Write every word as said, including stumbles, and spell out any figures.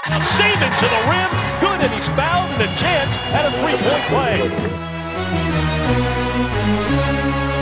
Seaman to the rim. Good, and he's fouled, and a chance at a three-point play.